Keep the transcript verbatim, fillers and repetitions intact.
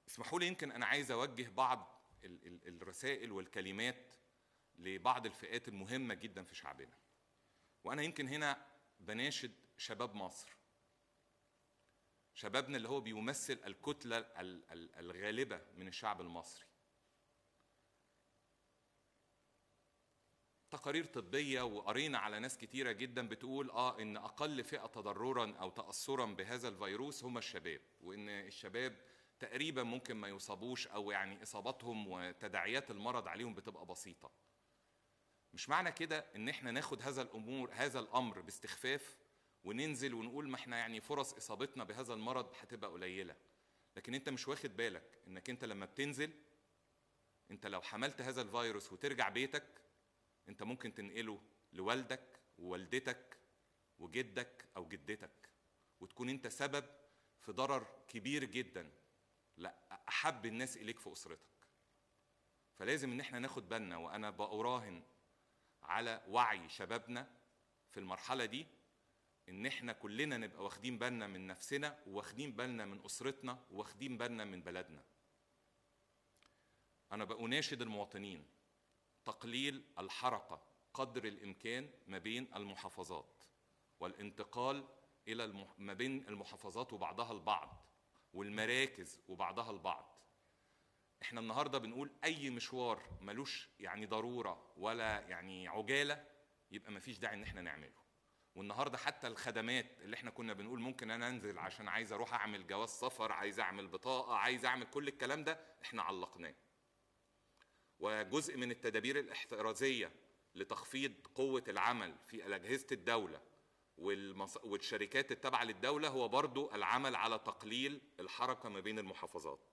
اسمحوا لي، يمكن أنا عايز أوجه بعض الرسائل والكلمات لبعض الفئات المهمة جدا في شعبنا. وأنا يمكن هنا بناشد شباب مصر، شبابنا اللي هو بيمثل الكتلة الغالبة من الشعب المصري. تقارير طبية وقرينا على ناس كتيرة جدا بتقول آه إن أقل فئة تضررا أو تأثرا بهذا الفيروس هم الشباب، وإن الشباب تقريبا ممكن ما يصابوش، أو يعني إصاباتهم وتداعيات المرض عليهم بتبقى بسيطة. مش معنى كده إن إحنا ناخد هذا الأمور هذا الأمر باستخفاف وننزل ونقول ما إحنا يعني فرص إصابتنا بهذا المرض هتبقى قليلة. لكن أنت مش واخد بالك إنك أنت لما بتنزل، أنت لو حملت هذا الفيروس وترجع بيتك، أنت ممكن تنقله لوالدك ووالدتك وجدك أو جدتك، وتكون أنت سبب في ضرر كبير جدا لأحب الناس إليك في أسرتك. فلازم إن احنا ناخد بالنا، وأنا بأراهن على وعي شبابنا في المرحلة دي إن احنا كلنا نبقى واخدين بالنا من نفسنا، وواخدين بالنا من أسرتنا، وواخدين بالنا من بلدنا. أنا بأناشد المواطنين تقليل الحركة قدر الإمكان ما بين المحافظات، والانتقال إلى المح... ما بين المحافظات وبعضها البعض، والمراكز وبعضها البعض. احنا النهاردة بنقول أي مشوار ملوش يعني ضرورة ولا يعني عجالة يبقى مفيش داعي إن احنا نعمله. والنهاردة حتى الخدمات اللي احنا كنا بنقول ممكن أنا أنزل عشان عايز أروح أعمل جواز سفر، عايز أعمل بطاقة، عايز أعمل كل الكلام ده، احنا علقناه. وجزء من التدابير الاحترازية لتخفيض قوة العمل في أجهزة الدولة والشركات التابعة للدولة هو برضو العمل على تقليل الحركة ما بين المحافظات.